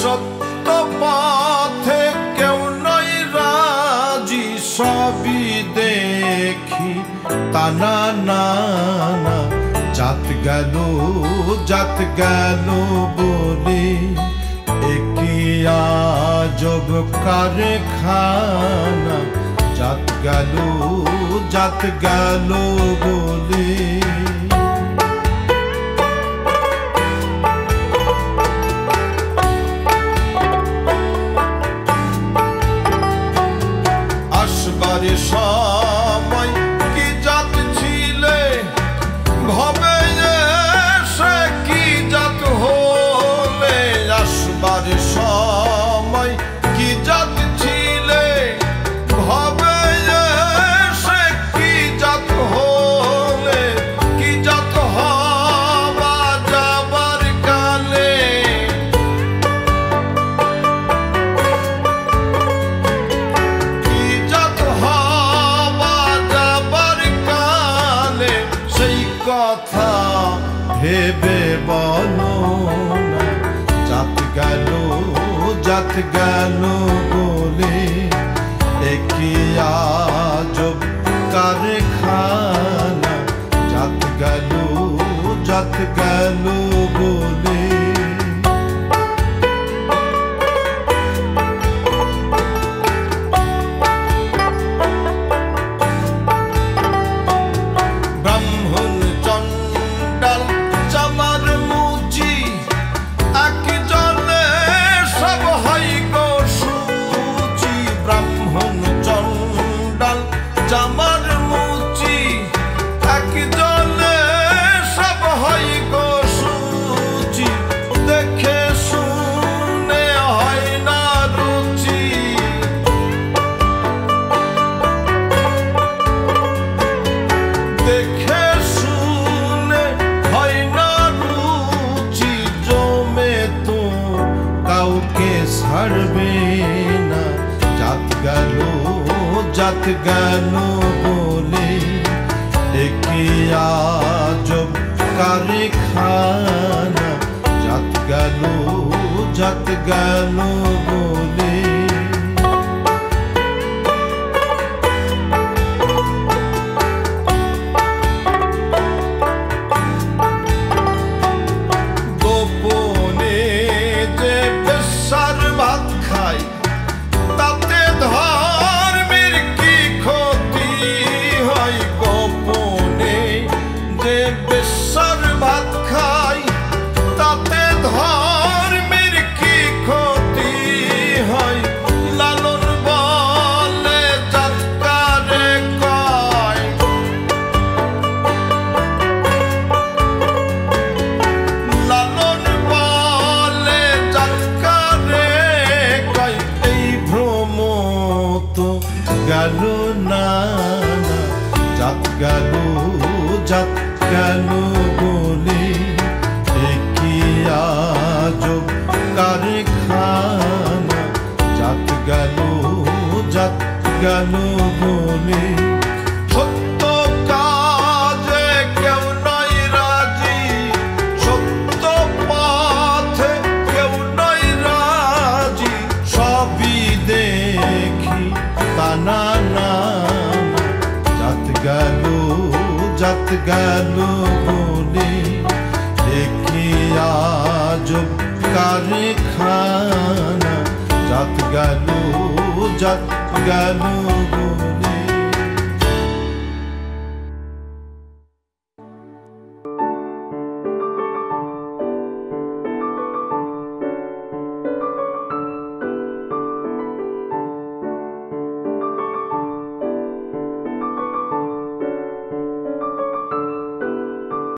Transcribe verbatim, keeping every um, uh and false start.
সত্য পথে কেউ নয় রাজি, সবই দেখি তানা না না। জাত গেল জাত গেল বলে একই আজব কারখানা। জাত গেল জাত গেল বলে আসবার সময় কি জাত ছিলে, ভবে এসে কি জাত হলে। আসবার সময় কি জাত ছিলে, ভবে এসে কি জাত হলে। কি জাত হওয়া যাবার কালে, কি জাত হওয়া যাবার কালে, সেই কথা ভেবে বলো না। জাত গেল জাত গেল বলে একই আজব কারখানা। জাত গেল জাত গেল বলে ব্রাহ্মণ চণ্ডাল চামার মুচি একই জলে সব হয় গো সূচি। ব্রাহ্মণ চণ্ডাল চামার মুচি একই জলে সব হয় গো সূচি। দেখে শুনে হয় না রুচি, দেখে শুনে হয় না রুচি। জমে তো কাউকে ছাড়বে না। জাত গেল জাত গেল বলে একই আজব কারখানা। জাত গেল জাত গেল বলে গোপনে যে বেশ্যার ভাত খায়, তাতে ধর্মের কি ক্ষতি হয়। গোপনে যে বেশ্যার ভাত খায়, তাতে ধর্মের কি ক্ষতি হয়। লালন বলে জাত কারে কয়, লালন বলে জাত কারে কয়। এই ভ্রম তো গেল না না। জাত গেল জাত গেল বলে একই আজব কারখানা। জাত গেল জাত গেল বলে সত্য কাজে কেউ নয় রাজি, সত্য পথে কেউ নয় রাজি। সবই দেখি তানা না না। জাত গেল জাত গেল বলে একই আজব কারখানা। জাত গেল জাত গেল বলে